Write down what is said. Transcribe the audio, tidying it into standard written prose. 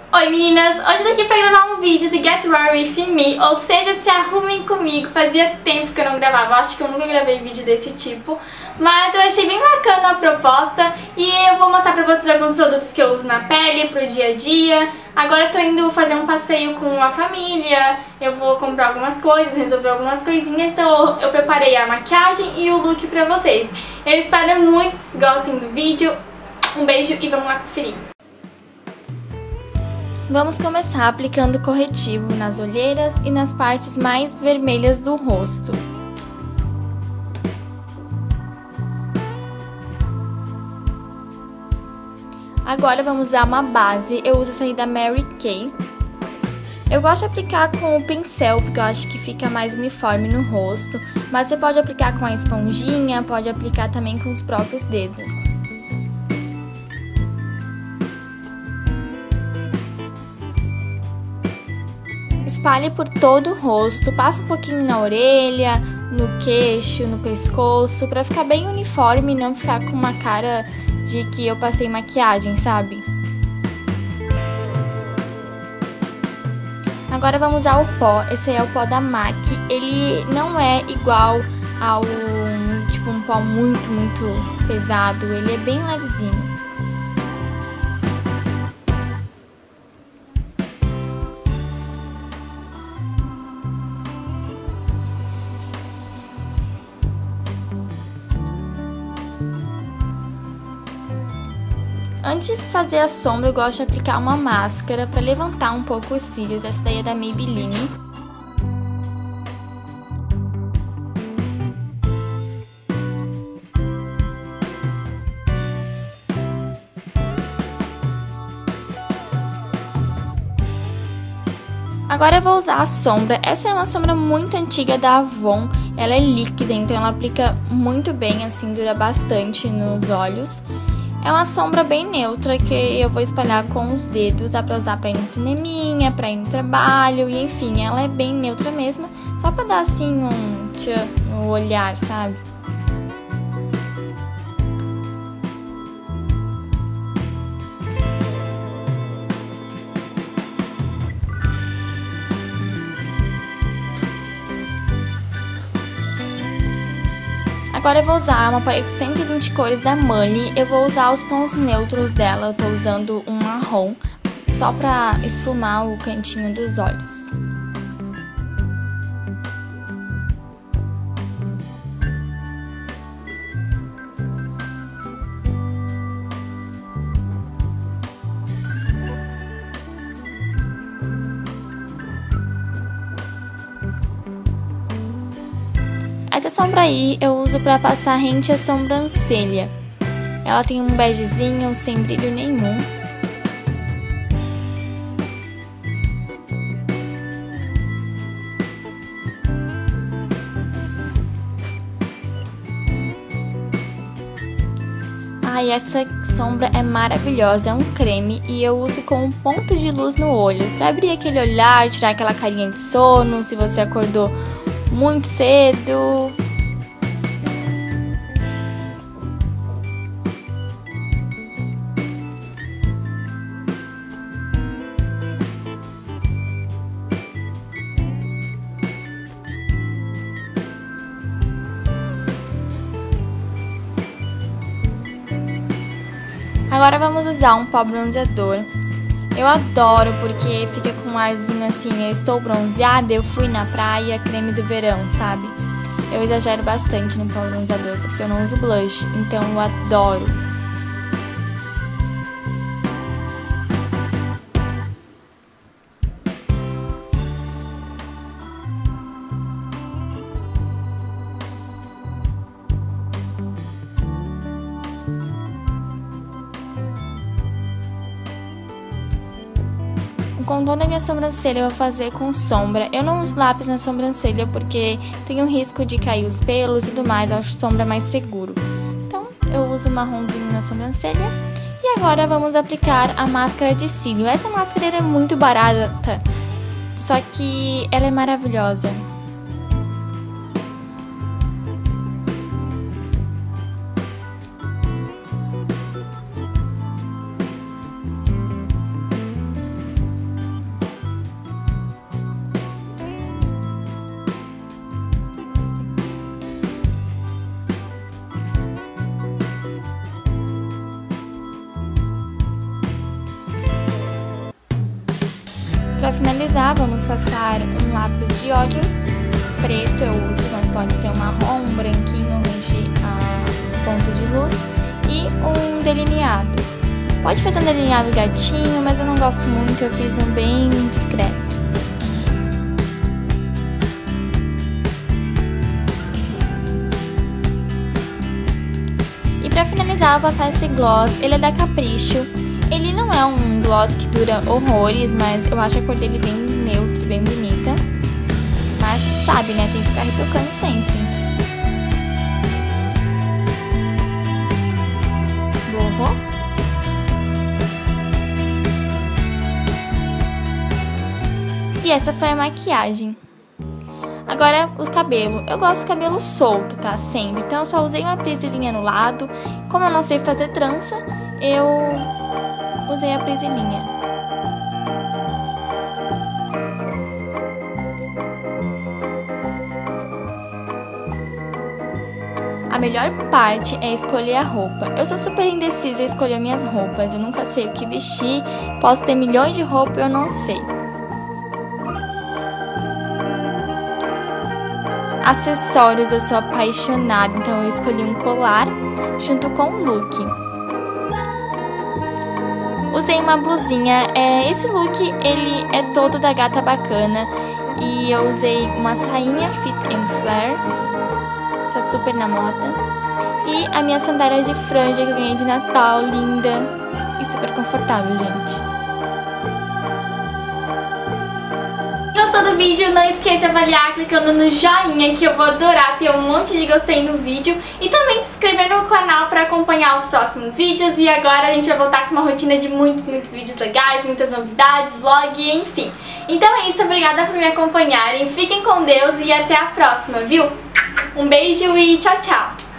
Oi meninas, hoje eu tô aqui pra gravar um vídeo de Get Ready With Me, ou seja, se arrumem comigo. Fazia tempo que eu não gravava, acho que eu nunca gravei vídeo desse tipo, mas eu achei bem bacana a proposta e eu vou mostrar pra vocês alguns produtos que eu uso na pele, pro dia a dia. Agora eu tô indo fazer um passeio com a família, eu vou comprar algumas coisas, resolver algumas coisinhas, então eu preparei a maquiagem e o look pra vocês. Eu espero muito que vocês gostem do vídeo, um beijo e vamos lá conferir. Vamos começar aplicando corretivo nas olheiras e nas partes mais vermelhas do rosto. Agora vamos usar uma base, eu uso essa aí da Mary Kay. Eu gosto de aplicar com o pincel, porque eu acho que fica mais uniforme no rosto, mas você pode aplicar com a esponjinha, pode aplicar também com os próprios dedos. Espalhe por todo o rosto, passa um pouquinho na orelha, no queixo, no pescoço, pra ficar bem uniforme e não ficar com uma cara de que eu passei maquiagem, sabe? Agora vamos usar o pó, esse aí é o pó da MAC, ele não é igual ao tipo um pó muito pesado, ele é bem levezinho. Antes de fazer a sombra, eu gosto de aplicar uma máscara para levantar um pouco os cílios. Essa daí é da Maybelline. Agora eu vou usar a sombra. Essa é uma sombra muito antiga da Avon. Ela é líquida, então ela aplica muito bem, assim, dura bastante nos olhos. É uma sombra bem neutra que eu vou espalhar com os dedos, dá pra usar pra ir no cineminha, pra ir no trabalho, e enfim, ela é bem neutra mesmo, só pra dar assim um tchan no olhar, sabe? Agora eu vou usar uma paleta de 120 cores da Money, eu vou usar os tons neutros dela, eu tô usando um marrom, só pra esfumar o cantinho dos olhos. Essa sombra aí eu uso pra passar rente à sobrancelha. Ela tem um begezinho sem brilho nenhum. Ai, essa sombra é maravilhosa, é um creme e eu uso com um ponto de luz no olho. Pra abrir aquele olhar, tirar aquela carinha de sono, se você acordou muito cedo. Agora vamos usar um pó bronzeador. Eu adoro porque fica com um arzinho assim, eu estou bronzeada, eu fui na praia, creme do verão, sabe? Eu exagero bastante no pó bronzeador porque eu não uso blush, então eu adoro. O contorno da minha sobrancelha eu vou fazer com sombra. Eu não uso lápis na sobrancelha porque tem o risco de cair os pelos e tudo mais. Eu acho sombra mais seguro. Então eu uso marronzinho na sobrancelha. E agora vamos aplicar a máscara de cílio. Essa máscara é muito barata, só que ela é maravilhosa. Para finalizar, vamos passar um lápis de olhos preto, eu uso, mas pode ser um marrom, um branquinho, onde a ponto de luz, e um delineado. Pode fazer um delineado gatinho, mas eu não gosto muito, eu fiz um bem discreto. Pra finalizar, eu vou passar esse gloss, ele é da Capricho. Ele não é um gloss que dura horrores, mas eu acho a cor dele bem neutra, bem bonita. Mas sabe, né, tem que ficar retocando sempre. Borrou. E essa foi a maquiagem. Agora, o cabelo. Eu gosto de cabelo solto, tá? Sempre. Então, eu só usei uma presilhinha no lado. Como eu não sei fazer trança, eu usei a presilhinha. A melhor parte é escolher a roupa. Eu sou super indecisa em escolher minhas roupas. Eu nunca sei o que vestir. Posso ter milhões de roupas e eu não sei. Acessórios, eu sou apaixonada, então eu escolhi um colar junto com um look. Usei uma blusinha, esse look ele é todo da Gata Bacana e eu usei uma sainha fit and flare, essa super na moda, e a minha sandália de franja que eu ganhei de Natal, linda e super confortável, gente. Gostou do vídeo? Não esqueça de avaliar clicando no joinha, que eu vou adorar ter um monte de gostei no vídeo, e também se inscrever no canal para acompanhar os próximos vídeos. E agora a gente vai voltar com uma rotina de muitos vídeos legais, muitas novidades, vlog, enfim. Então é isso, obrigada por me acompanharem, fiquem com Deus e até a próxima, viu? Um beijo e tchau, tchau!